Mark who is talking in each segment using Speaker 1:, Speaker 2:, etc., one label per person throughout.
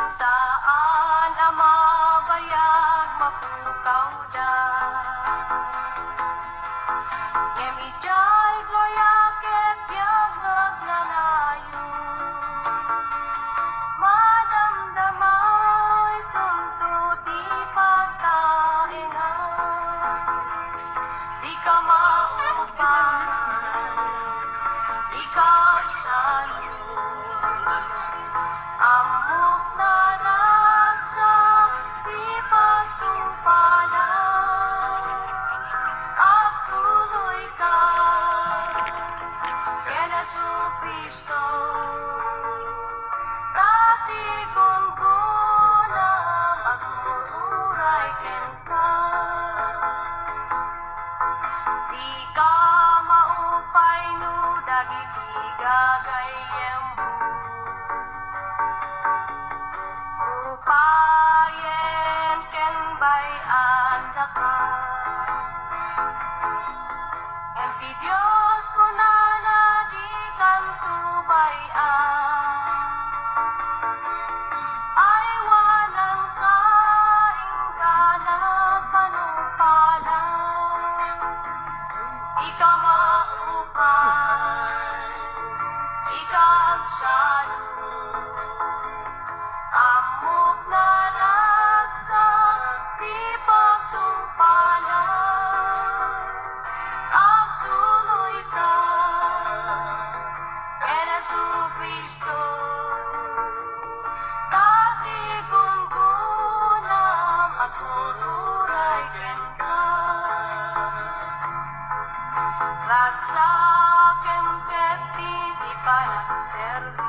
Speaker 1: Saan ang mabayag mapukaw da Yemijay gloria ket biagag nanayo Madamdamay sunto di pagtaingan Di ka maupay ikaw isano Amok na ragsak, di pagtumpalan At tuloy ka, kaya Jesu Cristo Dati kong gunam, agururay ken ka Di ka maupay no, dagiti gagayem Upayen ken bayan daka Enti Dios kunana di kan tubayan Ay walang kaingganan panumpalan Ika maupay ikagsalo Amok na ragsak, di pagtumpalan Ang tuloy ka, kay Jesu Cristo Dati kong gunam, agururay ken ka Ragsak ken ket di panagserbi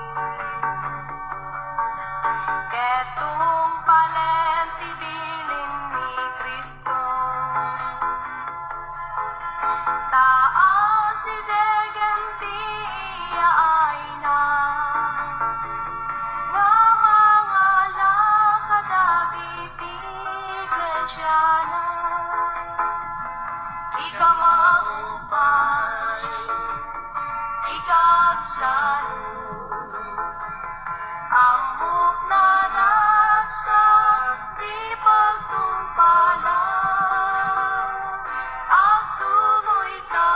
Speaker 1: Ketong palenti bilin ni Cristo Taas si degenti ay na Nga mga lakadagiti iglesia na Ika maupay, ikagsalo Amok na ragsak, di pagtumpalan Ang tuloy ka,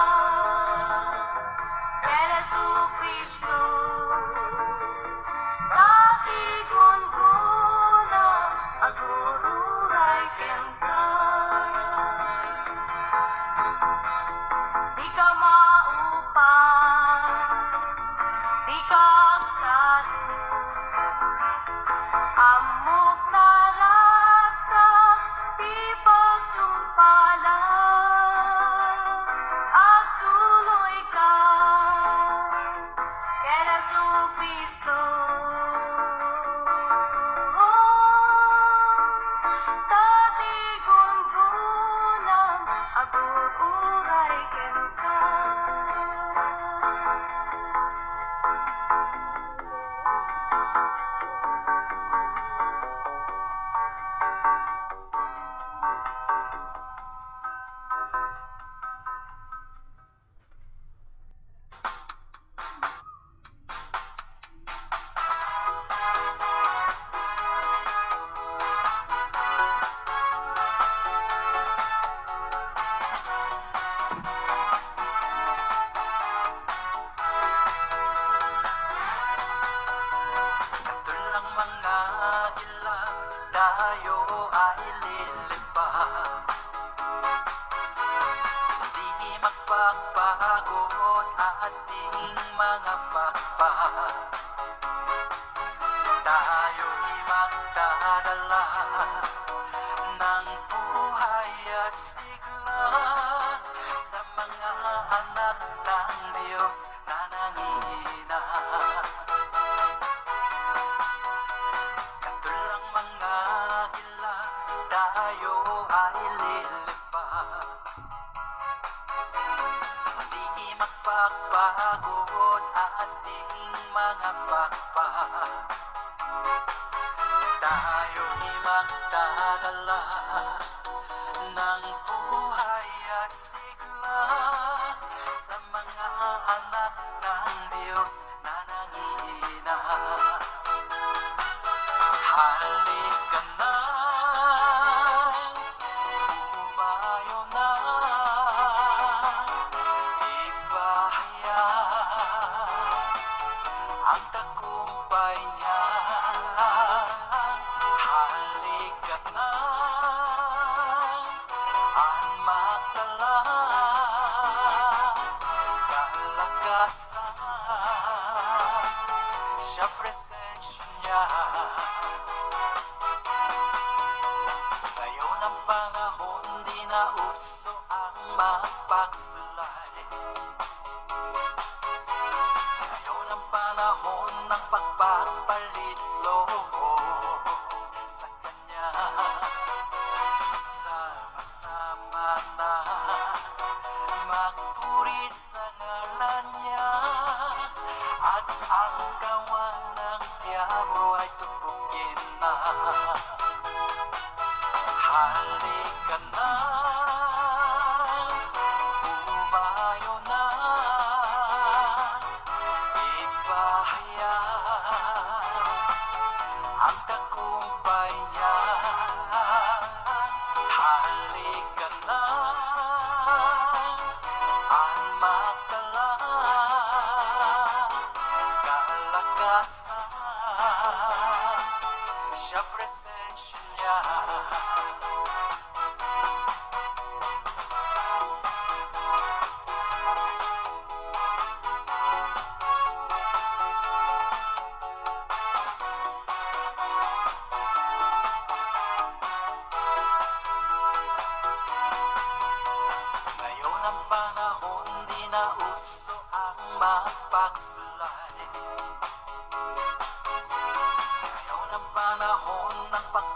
Speaker 1: kay Jesu Cristo Dati kong gunam, agururay ken ka Di ka maupay, di kagsalo Amok na ragsak, di pagtumpalan At tuloy ka, kay Jesu Cristo Dati kong gunam, agururay ken ka Katulang mga gila, tayo ay lilipad Hindi magpapagod ating mga pakpak Tayo'y magdadala ng buhay asigla Sa mga anak ng Diyos na nangihina Katulang mga gila, tayo ay lilipad Hindi magpapagod ating mga pakpak Tayo'y magdadala ng buhay asigla Sa mga anak ng Diyos na nangihina
Speaker 2: presensya niya. Ngayon ang panahon, di na uso ang magpaksalay. Ngayon ang panahon ng